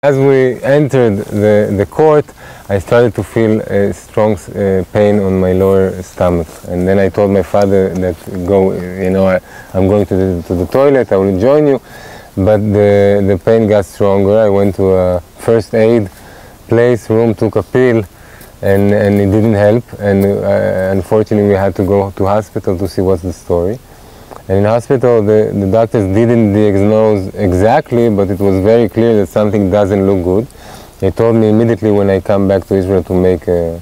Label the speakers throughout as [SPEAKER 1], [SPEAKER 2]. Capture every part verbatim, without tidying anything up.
[SPEAKER 1] As we entered the, the court, I started to feel a strong uh, pain on my lower stomach. And then I told my father that, go, you know, I, I'm going to the, to the toilet, I will join you. But the, the pain got stronger. I went to a first aid place, room, took a pill, and, and it didn't help. And uh, unfortunately, we had to go to hospital to see what's the story. And in hospital, the, the doctors didn't diagnose exactly, but it was very clear that something doesn't look good. They told me immediately when I come back to Israel to make a,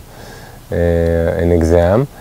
[SPEAKER 1] a, an exam. Um,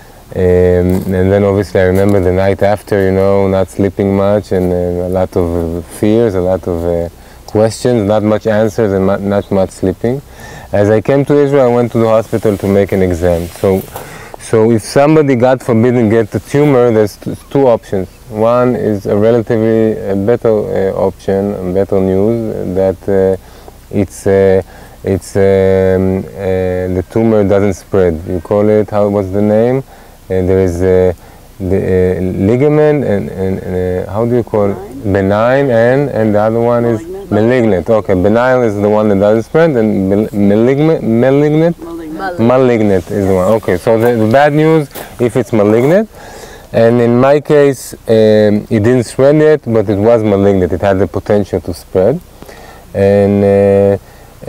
[SPEAKER 1] and then obviously I remember the night after, you know, not sleeping much and uh, a lot of uh, fears, a lot of uh, questions, not much answers and not, not much sleeping. As I came to Israel, I went to the hospital to make an exam. So, so if somebody, God forbid, gets a tumor, there's two options. One is a relatively uh, better uh, option, better news, that uh, it's, uh, it's, um, uh, the tumor doesn't spread. You call it, how, what's the name? Uh, there is uh, the uh, ligament and, and, and uh, how do you call it? Benign, and, and the other one is malignant. malignant. Okay, benign is the one that doesn't spread, and malignant, malignant? Malignant. Malignant is the one. Okay, so the, the bad news, if it's malignant. And in my case, um, it didn't spread yet, but it was malignant. It had the potential to spread. And uh, uh,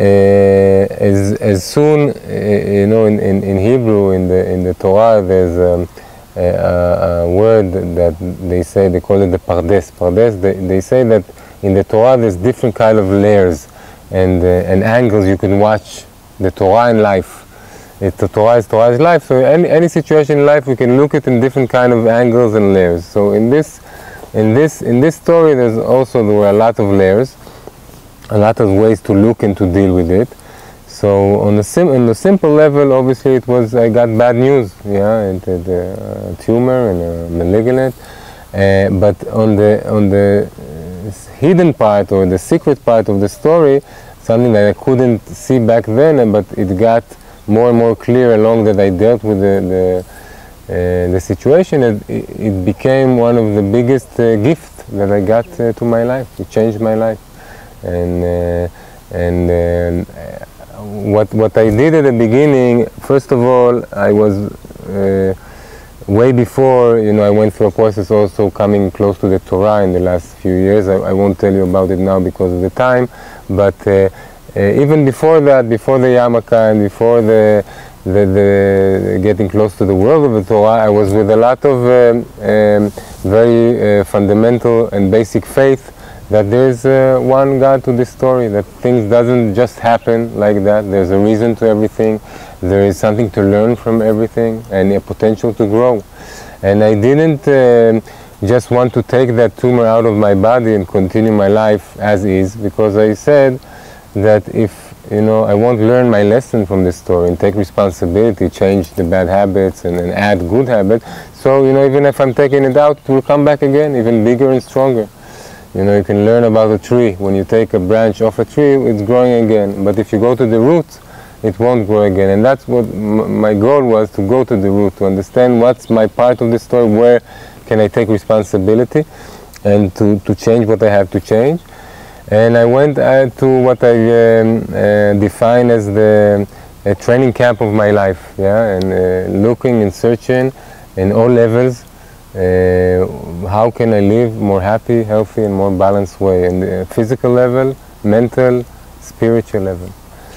[SPEAKER 1] as, as soon, uh, you know, in, in, in Hebrew, in the, in the Torah, there's um, a, a word that they say, they call it the pardes. Pardes, they, they say that in the Torah there's different kind of layers and, uh, and angles you can watch the Torah in life. It's the Torah is Torah is life, so any, any situation in life we can look at in different kind of angles and layers. So in this, in this, in this story, there's also there were a lot of layers, a lot of ways to look and to deal with it. So on the sim, on the simple level, obviously it was I got bad news, yeah, and the uh, tumor and a malignant. Uh, but on the on the uh, hidden part or the secret part of the story, something that I couldn't see back then, but it got more and more clear along that I dealt with the the, uh, the situation. It, it became one of the biggest uh, gifts that I got uh, to my life. It changed my life, and uh, and uh, what what I did at the beginning. First of all, I was uh, way before. You know, I went through a process also coming close to the Torah in the last few years. I, I won't tell you about it now because of the time, but. Uh, Uh, even before that, before the yarmulke and before the, the, the getting close to the world of the Torah, I was with a lot of um, um, very uh, fundamental and basic faith that there is uh, one God to this story, that things doesn't just happen like that. There's a reason to everything. There is something to learn from everything and a potential to grow. And I didn't uh, just want to take that tumor out of my body and continue my life as is, because I said that if, you know, I won't learn my lesson from this story and take responsibility, change the bad habits and, and add good habits, so, you know, even if I'm taking it out, it will come back again, even bigger and stronger. You know, you can learn about a tree. When you take a branch off a tree, it's growing again. But if you go to the roots, it won't grow again. And that's what m my goal was, to go to the root, to understand what's my part of the story, where can I take responsibility, and to, to change what I have to change. And I went uh, to what I um, uh, define as the uh, training camp of my life, yeah, and uh, looking and searching in all levels, uh, how can I live more happy, healthy, and more balanced way, in the physical level, mental, spiritual level.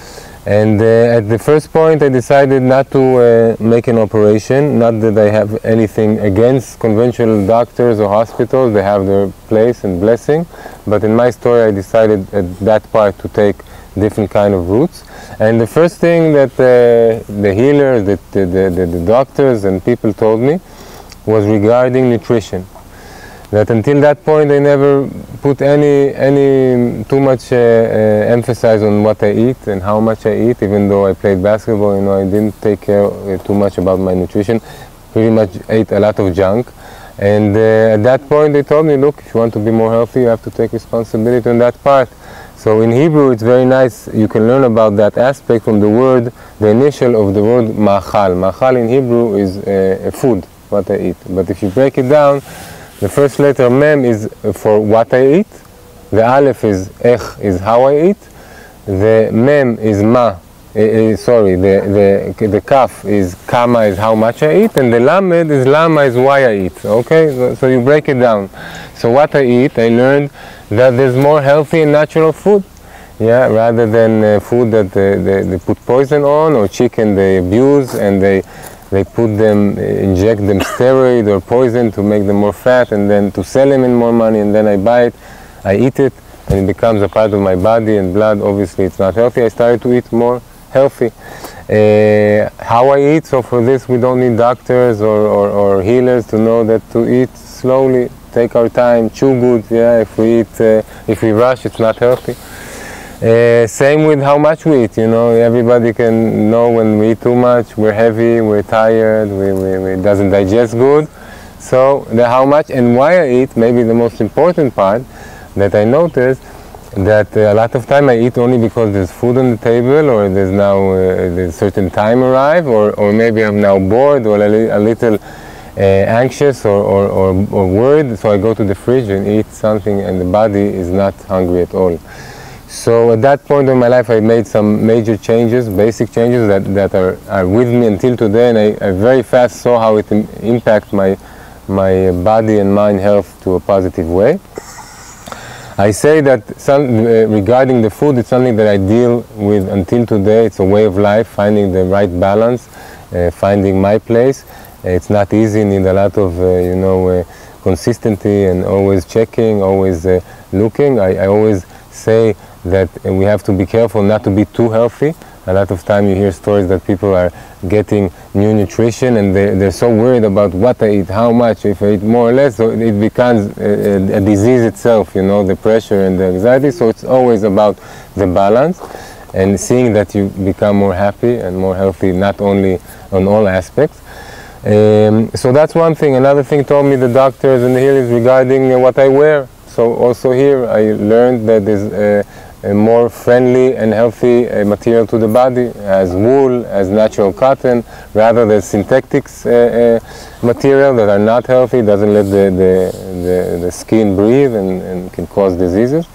[SPEAKER 1] And uh, at the first point I decided not to uh, make an operation, not that I have anything against conventional doctors or hospitals, they have their place and blessing, but in my story I decided at that part to take different kind of routes. And the first thing that uh, the healers, the, the, the, the doctors and people told me was regarding nutrition. That until that point I never put any any too much uh, uh, emphasis on what I eat and how much I eat. Even though I played basketball, you know, I didn't take care uh, too much about my nutrition. Pretty much ate a lot of junk. And uh, at that point they told me, look, if you want to be more healthy, you have to take responsibility on that part. So in Hebrew it's very nice, you can learn about that aspect from the word, the initial of the word ma'achal. Ma'achal in Hebrew is uh, food, what I eat. But if you break it down, the first letter mem is for what I eat, the aleph is ech, is how I eat, the mem is ma, uh, uh, sorry, the, the, the kaf is kama is how much I eat, and the lamed is lama is why I eat, okay? So, so you break it down. So what I eat, I learned that there's more healthy and natural food, yeah, rather than uh, food that they, they, they put poison on, or chicken they abuse and they they put them, inject them steroid or poison to make them more fat, and then to sell them in more money, and then I buy it, I eat it, and it becomes a part of my body and blood. Obviously it's not healthy. I started to eat more healthy. Uh, how I eat, so for this we don't need doctors or, or, or healers to know that to eat slowly, take our time, chew good, yeah, if we eat, uh, if we rush, it's not healthy. Uh, same with how much we eat, you know, everybody can know when we eat too much, we're heavy, we're tired, we, we, we, it doesn't digest good. So the how much and why I eat, maybe the most important part that I noticed, that uh, a lot of time I eat only because there's food on the table, or there's now uh, there's certain time arrive, or, or maybe I'm now bored or a, li a little uh, anxious or, or, or, or worried, so I go to the fridge and eat something and the body is not hungry at all. So at that point in my life I made some major changes, basic changes that, that are, are with me until today, and I, I very fast saw how it im impact my, my body and mind health to a positive way. I say that some, uh, regarding the food, it's something that I deal with until today. It's a way of life, finding the right balance, uh, finding my place. Uh, it's not easy, need a lot of, uh, you know, uh, consistency and always checking, always uh, looking. I, I always say that we have to be careful not to be too healthy. A lot of time you hear stories that people are getting new nutrition and they, they're so worried about what I eat, how much, if I eat more or less, so it becomes a, a disease itself, you know, the pressure and the anxiety. So it's always about the balance and seeing that you become more happy and more healthy, not only on all aspects. Um, so that's one thing. Another thing told me the doctors and the healers regarding uh, what I wear. So also here I learned that there's uh, a more friendly and healthy uh, material to the body, as wool, as natural cotton, rather than synthetics uh, uh, material that are not healthy, doesn't let the, the, the, the skin breathe and, and can cause diseases.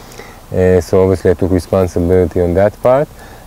[SPEAKER 1] Uh, so obviously I took responsibility on that part.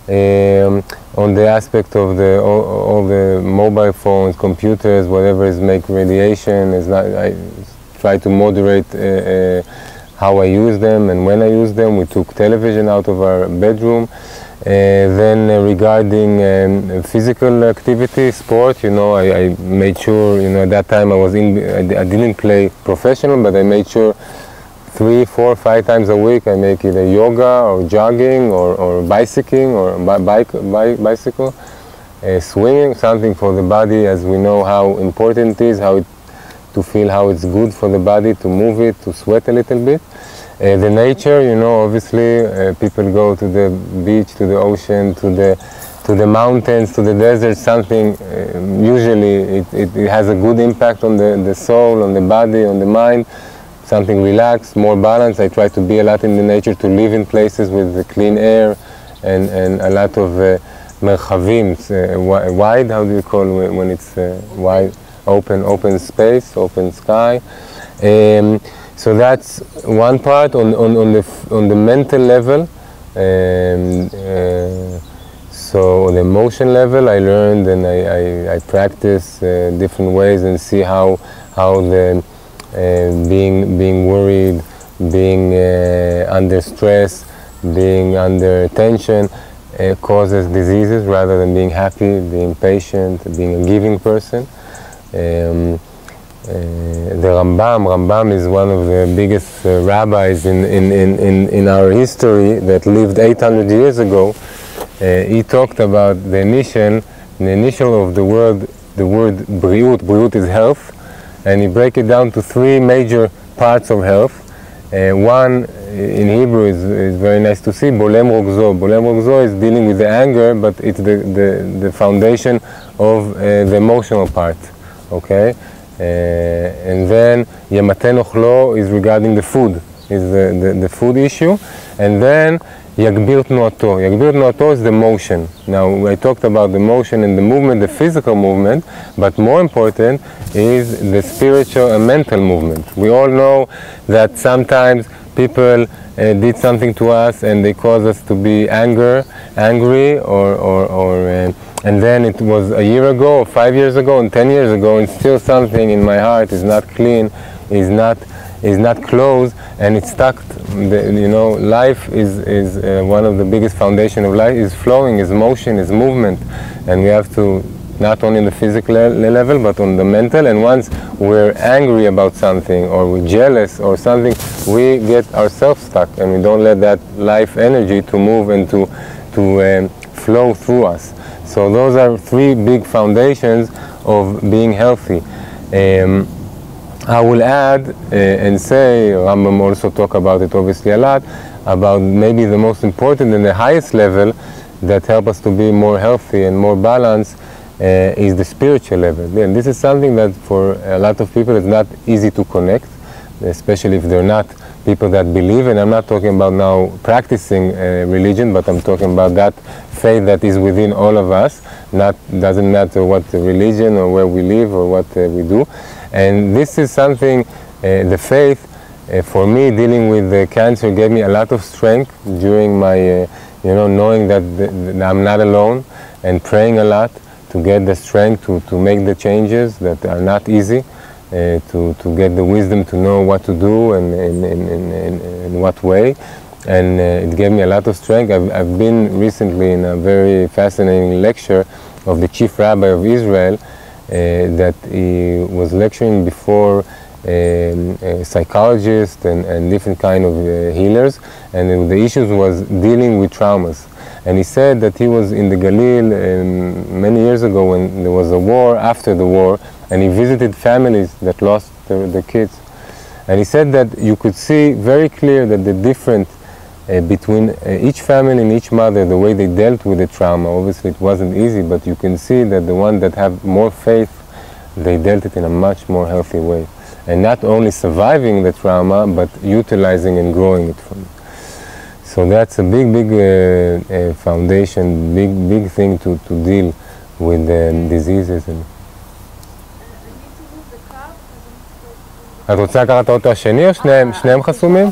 [SPEAKER 1] Um, on the aspect of the all, all the mobile phones, computers, whatever is make radiation, is not, I try to moderate uh, uh, how I use them and when I use them. We took television out of our bedroom. Uh, then uh, regarding um, physical activity, sport, you know, I, I made sure, you know, at that time I was in, I, I didn't play professional, but I made sure three, four, five times a week I make either yoga or jogging or, or bicycling or bi bike, bi bicycle, uh, swimming, something for the body, as we know how important it is, how it to feel how it's good for the body, to move it, to sweat a little bit. Uh, the nature, you know, obviously uh, people go to the beach, to the ocean, to the to the mountains, to the desert, something, uh, usually it, it, it has a good impact on the, the soul, on the body, on the mind, something relaxed, more balanced. I try to be a lot in the nature, to live in places with the clean air and, and a lot of uh, merchavim, uh, wide, how do you call it when it's uh, wide? Open, open space, open sky. Um, so that's one part on, on, on, the, on the mental level. Um, uh, so on the emotion level, I learned and I, I, I practice uh, different ways and see how, how the uh, being, being worried, being uh, under stress, being under tension uh, causes diseases, rather than being happy, being patient, being a giving person. Um, uh, the Rambam, Rambam is one of the biggest uh, rabbis in, in, in, in our history that lived eight hundred years ago. Uh, he talked about the initial, the initial of the word, the word briut, briut is health, and he break it down to three major parts of health. Uh, one in Hebrew is, is very nice to see, bolem rogzo. Bolem rogzo is dealing with the anger, but it's the, the, the foundation of uh, the emotional part. Okay, uh, and then Yamaten Ochlo is regarding the food, is the, the, the food issue, and then Yagbir Tnuato. Yagbir Tnuato is the motion. Now I talked about the motion and the movement, the physical movement, but more important is the spiritual and mental movement. We all know that sometimes people uh, did something to us and they caused us to be anger, angry, or, or, or uh, and then it was a year ago, or five years ago, and ten years ago, and still something in my heart is not clean, is not is not closed, and it's stuck. The, you know, life is is uh, one of the biggest foundation of life is flowing, is motion, is movement, and we have to not only on the physical level but on the mental. And once we're angry about something or we're jealous or something, we get ourselves stuck, and we don't let that life energy to move and to to um, flow through us. So those are three big foundations of being healthy. Um, I will add uh, and say, Rambam also talk about it obviously a lot, about maybe the most important and the highest level that help us to be more healthy and more balanced uh, is the spiritual level. And this is something that for a lot of people is not easy to connect, especially if they're not people that believe. And I'm not talking about now practicing uh, religion, but I'm talking about that faith that is within all of us. Not doesn't matter what the religion or where we live or what uh, we do. And this is something, uh, the faith, uh, for me, dealing with the cancer gave me a lot of strength during my, uh, you know, knowing that, the, that I'm not alone, and praying a lot to get the strength to, to make the changes that are not easy, uh, to, to get the wisdom to know what to do and in, in, in, in, in what way. And uh, it gave me a lot of strength. I've, I've been recently in a very fascinating lecture of the chief rabbi of Israel, Uh, that he was lecturing before um, a psychologist and, and different kind of uh, healers, and uh, the issues was dealing with traumas. And he said that he was in the Galil um, many years ago when there was a war, after the war, and he visited families that lost their, their kids. And he said that you could see very clear that the difference Uh, between uh, each family and each mother, the way they dealt with the trauma. Obviously it wasn't easy, but you can see that the one that have more faith, they dealt it in a much more healthy way. And not only surviving the trauma, but utilizing and growing it from it. So that's a big, big uh, uh, foundation, big, big thing to, to deal with um, diseases. And את רוצה לקחת את האוטו השני או שניהם, שניהם חסומים?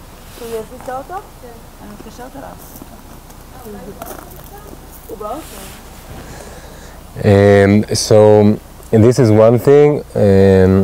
[SPEAKER 1] Um, so this is one thing. Um,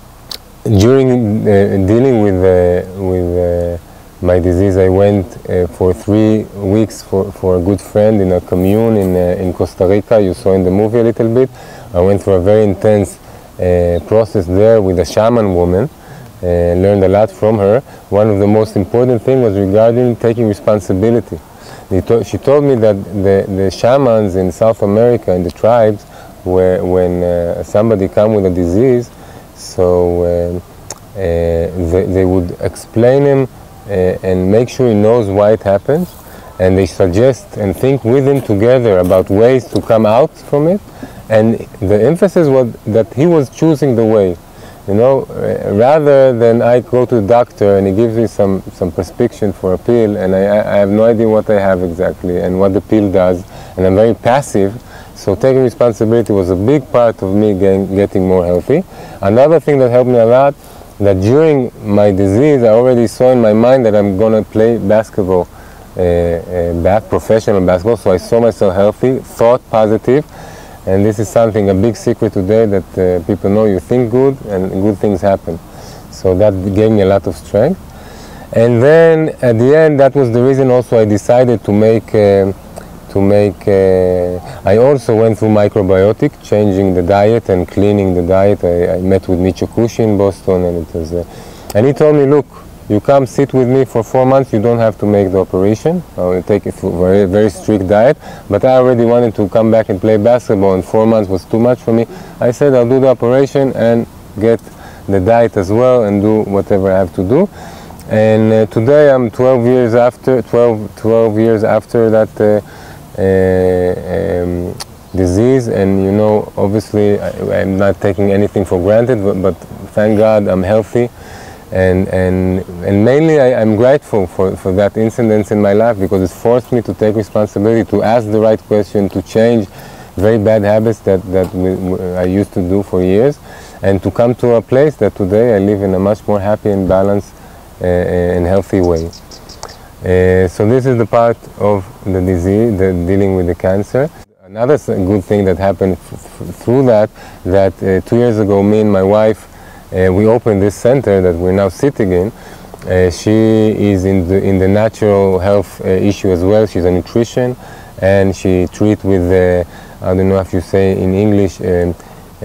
[SPEAKER 1] during uh, dealing with uh, with uh, my disease, I went uh, for three weeks for, for a good friend in a commune in uh, in Costa Rica. You saw in the movie a little bit. I went through a very intense uh, process there with a shaman woman. Uh, learned a lot from her. One of the most important things was regarding taking responsibility. To she told me that the, the shamans in South America, in the tribes, where when uh, somebody come with a disease, so uh, uh, they, they would explain him uh, and make sure he knows why it happens, and they suggest and think with him together about ways to come out from it. And the emphasis was that he was choosing the way. You know, uh, rather than I go to the doctor and he gives me some, some prescription for a pill, and I, I have no idea what I have exactly and what the pill does, and I'm very passive. So taking responsibility was a big part of me getting, getting more healthy. Another thing that helped me a lot, that during my disease, I already saw in my mind that I'm going to play basketball, uh, uh, back, professional basketball, so I saw myself healthy, thought positive. And this is something, a big secret today, that uh, people know you think good and good things happen. So that gave me a lot of strength. And then at the end, that was the reason also I decided to make, uh, to make, uh, I also went through microbiotic, changing the diet and cleaning the diet. I, I met with Michio Kushi in Boston, and it was, uh, and he told me, look, you come sit with me for four months, you don't have to make the operation. I will take a very, very strict diet, but I already wanted to come back and play basketball, and four months was too much for me. I said I'll do the operation and get the diet as well and do whatever I have to do. And uh, today I'm twelve years after, twelve, twelve years after that uh, uh, um, disease, and you know, obviously I, I'm not taking anything for granted, but, but thank God I'm healthy. And, and, and mainly I, I'm grateful for, for that incident in my life, because it forced me to take responsibility, to ask the right question, to change very bad habits that, that we, I used to do for years, and to come to a place that today I live in a much more happy and balanced uh, and healthy way. Uh, so this is the part of the disease, the dealing with the cancer. Another good thing that happened through that, that uh, two years ago, me and my wife, uh, we opened this center that we're now sitting in. Uh, she is in the, in the natural health uh, issue as well. She's a nutrition, and she treats with, uh, I don't know if you say in English, um, uh,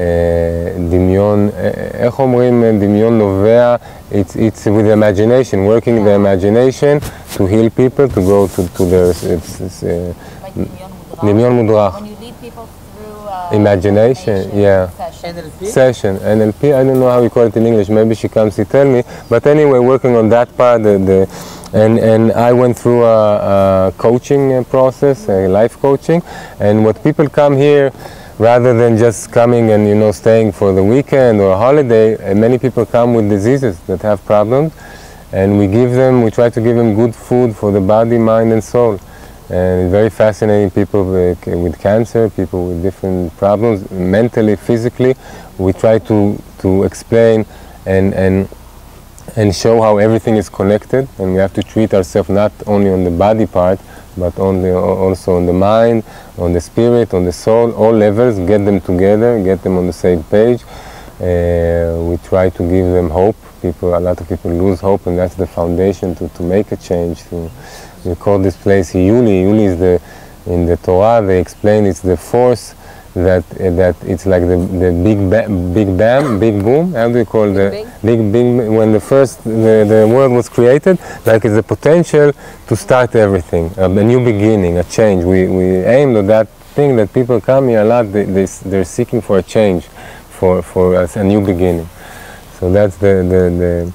[SPEAKER 1] דמיון, איך אומרים דמיון נובע? It's, it's with imagination, working the imagination to heal people, to go to, to their... It's, it's, uh, דמיון מודרך.
[SPEAKER 2] When you lead people through uh,
[SPEAKER 1] imagination, yeah.
[SPEAKER 2] Session.
[SPEAKER 3] N L P?
[SPEAKER 1] Session, N L P, I don't know how we call it in English, maybe she comes to tell me, but anyway, working on that part, the, the, and, and I went through a, a coaching process, a life coaching, and what people come here, rather than just coming and, you know, staying for the weekend or a holiday, uh, many people come with diseases that have problems, and we give them, we try to give them good food for the body, mind and soul. And very fascinating, people with, with cancer, people with different problems, mentally, physically. We try to, to explain and, and, and show how everything is connected, and we have to treat ourselves not only on the body part, but on the, also on the mind, on the spirit, on the soul, all levels, get them together, get them on the same page. Uh, we try to give them hope. People, a lot of people lose hope, and that's the foundation to, to make a change. To, we call this place Hiyuli. Hiyuli is the, in the Torah, they explain it's the force that, uh, that it's like the, the big, ba big bam, big boom. How do you call the big, big, big, when the first, the, the world was created, like it's the potential to start everything, a, a new beginning, a change. We, we aimed at that thing that people come here a lot, they, they, they're seeking for a change, for, for a, a new beginning. So that's the, the, the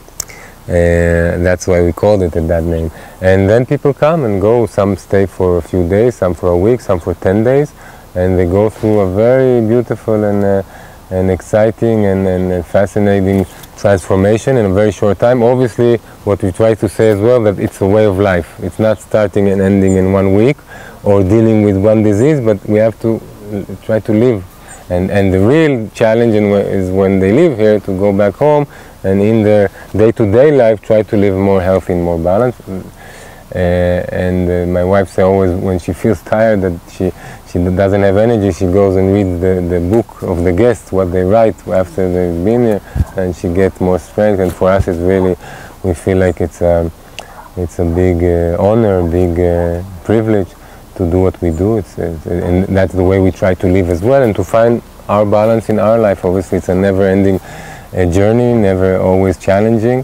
[SPEAKER 1] uh, that's why we called it that name. And then people come and go. Some stay for a few days, some for a week, some for ten days, and they go through a very beautiful and uh, and exciting and, and fascinating transformation in a very short time. Obviously, what we try to say as well, that it's a way of life. It's not starting and ending in one week or dealing with one disease, but we have to try to live. And, and the real challenge is when they live here to go back home and in their day-to-day life try to live more healthy and more balanced. Uh, and uh, my wife says always when she feels tired that she, she doesn't have energy, she goes and reads the, the book of the guests, what they write after they've been here, and she gets more strength. And for us it's really, we feel like it's a, it's a big uh, honor, big uh, privilege to do what we do. It's, it's, and that's the way we try to live as well, and to find our balance in our life. Obviously it's a never-ending uh, journey, never always challenging,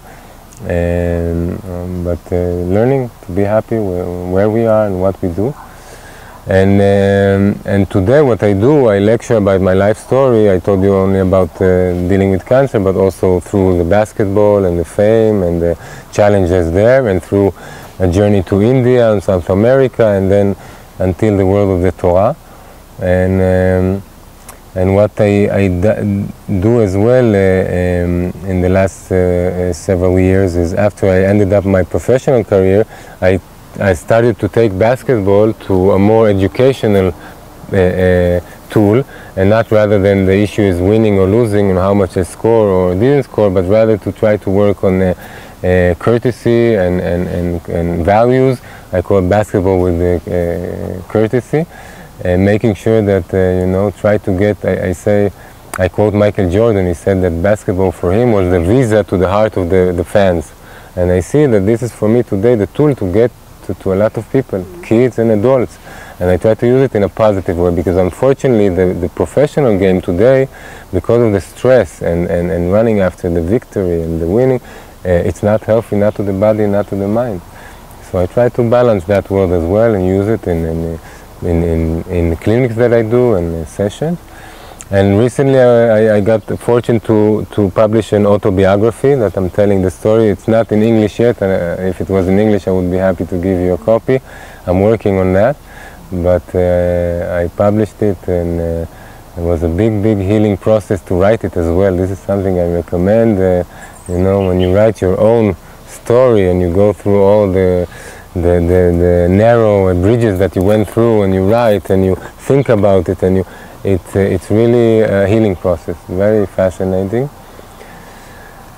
[SPEAKER 1] and, um, but uh, learning to be happy where, where we are and what we do. And, um, and today what I do, I lecture about my life story. I told you only about uh, dealing with cancer, but also through the basketball and the fame and the challenges there, and through a journey to India and South America, and then until the world of the Torah. And, um, and what I, I do as well uh, um, in the last uh, uh, several years is, after I ended up my professional career, I, I started to take basketball to a more educational uh, uh, tool, and not rather than the issue is winning or losing and how much I score or didn't score, but rather to try to work on uh, uh, courtesy and, and, and, and values. I call basketball with the uh, courtesy, and making sure that, uh, you know, try to get, I, I say, I quote Michael Jordan, he said that basketball for him was the visa to the heart of the, the fans. And I see that this is for me today the tool to get to, to a lot of people, kids and adults. And I try to use it in a positive way, because unfortunately the, the professional game today, because of the stress and, and, and running after the victory and the winning, uh, it's not healthy, not to the body, not to the mind. So I try to balance that world as well and use it in, in, in, in, in the clinics that I do and uh, sessions. And recently I, I got the fortune to, to publish an autobiography that I'm telling the story. It's not in English yet, and uh, if it was in English I would be happy to give you a copy. I'm working on that, but uh, I published it, and uh, it was a big, big healing process to write it as well. This is something I recommend. Uh, you know, when you write your own story and you go through all the The, the, the narrow bridges that you went through, and you write and you think about it, and you, it, uh, it's really a healing process, very fascinating.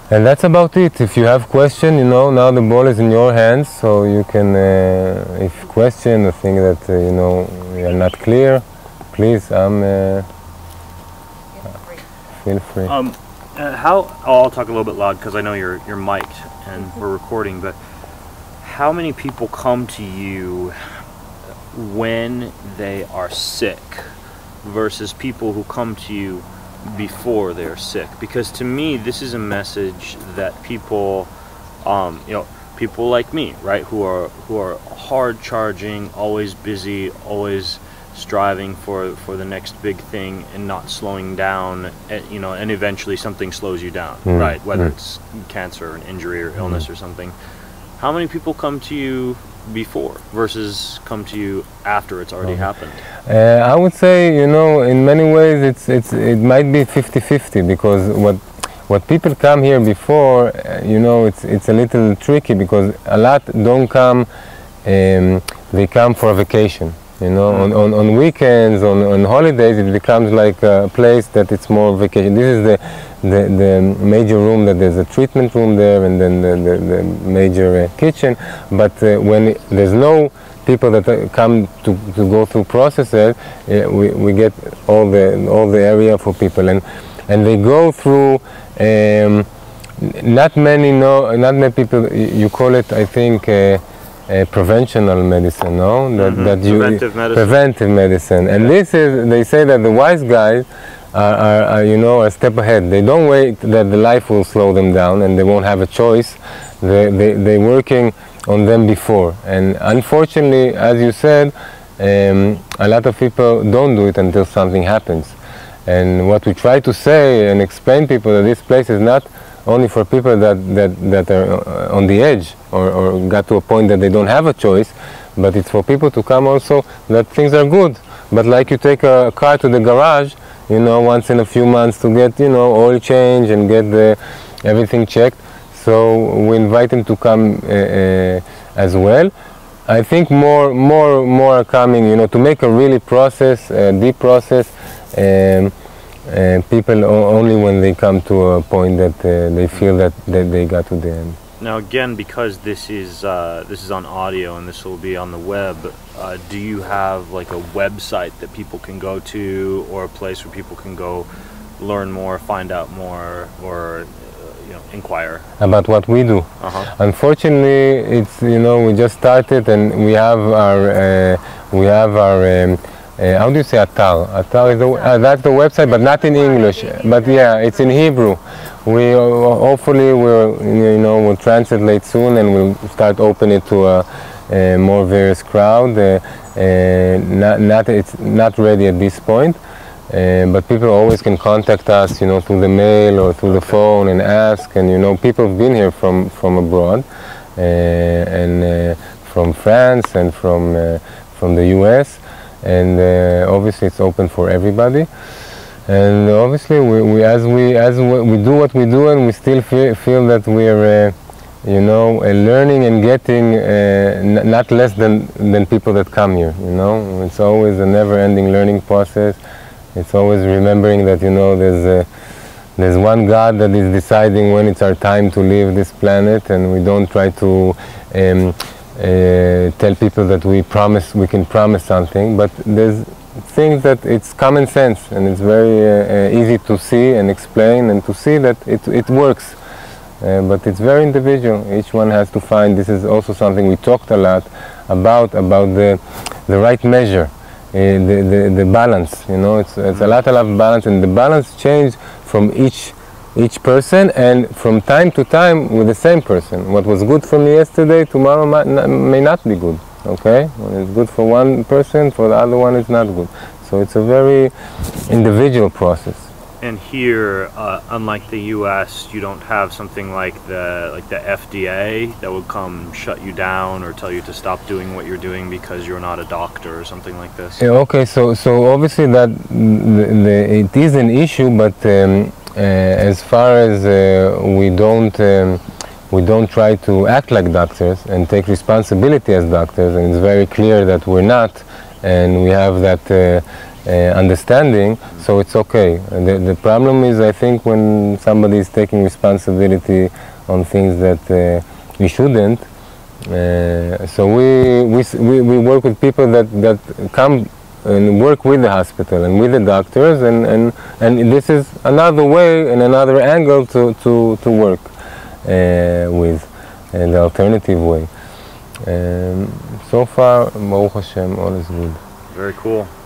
[SPEAKER 1] And that's about it. If you have question, you know, now the ball is in your hands, so you can, uh, if question or think that, uh, you know, you are not clear, please, I'm, uh, feel free.
[SPEAKER 3] Um, uh, how, oh, I'll talk a little bit loud because I know you're, you're mic'd and we're recording, but how many people come to you when they are sick versus people who come to you before they're sick? Because to me, this is a message that people, um, you know, people like me, right, who are who are hard charging, always busy, always striving for for the next big thing and not slowing down, and, you know, and eventually something slows you down,
[SPEAKER 1] mm.
[SPEAKER 3] right? Whether
[SPEAKER 1] mm.
[SPEAKER 3] it's cancer, an injury, or illness, mm. or something. How many people come to you before versus come to you after it's already
[SPEAKER 1] okay.
[SPEAKER 3] happened?
[SPEAKER 1] Uh, I would say, you know, in many ways it's it's it might be fifty fifty, because what what people come here before, uh, you know, it's it's a little tricky because a lot don't come, um, they come for a vacation. You know, mm-hmm. on, on, on weekends, on, on holidays, it becomes like a place that it's more vacation. This is the, the, the major room, that there's a treatment room there, and then the, the, the major uh, kitchen. But uh, when it, there's no people that uh, come to, to go through processes, uh, we, we get all the, all the area for people. And, and they go through, um, not many, no, not many people, you call it, I think, uh, Uh, preventional medicine, no? That,
[SPEAKER 3] mm-hmm.
[SPEAKER 1] that you,
[SPEAKER 3] preventive medicine.
[SPEAKER 1] Preventive medicine. And yeah. this is, they say that the wise guys are, are, are, you know, a step ahead. They don't wait that the life will slow them down and they won't have a choice. They, they, they're working on them before. And unfortunately, as you said, um, a lot of people don't do it until something happens. And what we try to say and explain to people that this place is not only for people that, that, that are on the edge or, or got to a point that they don't have a choice, but it's for people to come also that things are good. But like you take a car to the garage, you know, once in a few months to get, you know, oil change and get the, everything checked. So we invite them to come uh, uh, as well. I think more, more, more are coming, you know, to make a really process, a deep process. Um, Uh, people only when they come to a point that uh, they feel that, that they got to the end.
[SPEAKER 3] Now again, because this is uh, this is on audio and this will be on the web, uh, do you have like a website that people can go to, or a place where people can go learn more, find out more, or uh, you know, inquire
[SPEAKER 1] about what we do?
[SPEAKER 3] Uh-huh.
[SPEAKER 1] Unfortunately, it's, you know, we just started and we have our uh, we have our um, Uh, how do you say atar? Atar is the, uh, that's the website, but not in English. But yeah, it's in Hebrew. We uh, hopefully will, you know, we'll translate soon and we'll start opening it to a, a more various crowd. Uh, uh, not, not, it's not ready at this point, uh, but people always can contact us, you know, through the mail or through the phone and ask. And you know, people have been here from from abroad, uh, and uh, from France and from uh, from the U S And uh, obviously it's open for everybody, and obviously we, we as we as we, we do what we do, and we still feel, feel that we are uh, you know, uh, learning and getting uh, n not less than than people that come here. You know, it's always a never-ending learning process. It's always remembering that, you know, there's a, there's one God that is deciding when it's our time to leave this planet, and we don't try to um, Uh, tell people that we promise, we can promise something, but there's things that it's common sense, and it's very uh, uh, easy to see and explain and to see that it, it works. Uh, but it's very individual. Each one has to find, this is also something we talked a lot about, about the, the right measure, uh, the, the, the balance, you know, it's, it's a lot, a lot of balance, and the balance changes from each each person, and from time to time with the same person. What was good for me yesterday, tomorrow might not, may not be good, okay? When it's good for one person, for the other one it's not good. So it's a very individual process.
[SPEAKER 3] And here, uh, unlike the U S, you don't have something like the like the F D A that would come shut you down or tell you to stop doing what you're doing because you're not a doctor or something like this.
[SPEAKER 1] Yeah, okay, so so obviously that the, the, it is an issue, but um, uh, as far as uh, we don't um, we don't try to act like doctors and take responsibility as doctors, and it's very clear that we're not. and we have that uh, uh, understanding, so it's okay. The, the problem is, I think, when somebody is taking responsibility on things that uh, we shouldn't. Uh, so we, we, we, we work with people that, that come and work with the hospital and with the doctors, and, and, and this is another way and another angle to, to, to work uh, with, uh, the alternative way. Um, so far, Baruch Hashem, all is good.
[SPEAKER 3] Very cool.